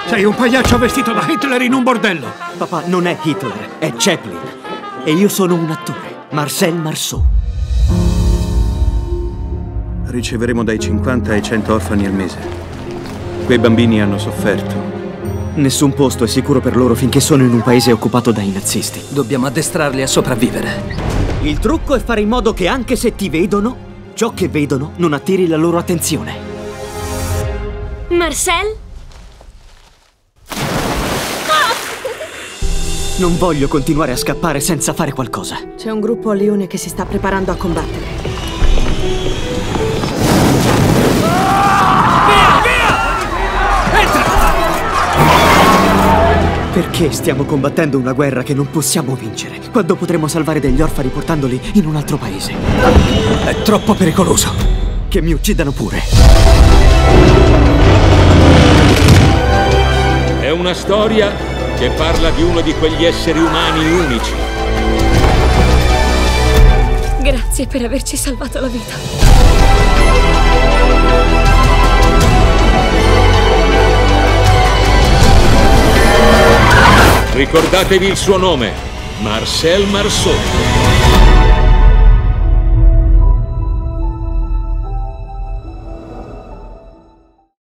Sei un pagliaccio vestito da Hitler in un bordello. Papà, non è Hitler, è Chaplin. E io sono un attore, Marcel Marceau. Riceveremo dai 50 ai 100 orfani al mese. Quei bambini hanno sofferto. Nessun posto è sicuro per loro finché sono in un paese occupato dai nazisti. Dobbiamo addestrarli a sopravvivere. Il trucco è fare in modo che anche se ti vedono, ciò che vedono non attiri la loro attenzione. Marcel? Non voglio continuare a scappare senza fare qualcosa. C'è un gruppo a Lione che si sta preparando a combattere. Perché stiamo combattendo una guerra che non possiamo vincere, quando potremo salvare degli orfani portandoli in un altro paese? È troppo pericoloso. Che mi uccidano pure. È una storia che parla di uno di quegli esseri umani unici. Grazie per averci salvato la vita. Ricordatevi il suo nome, Marcel Marceau.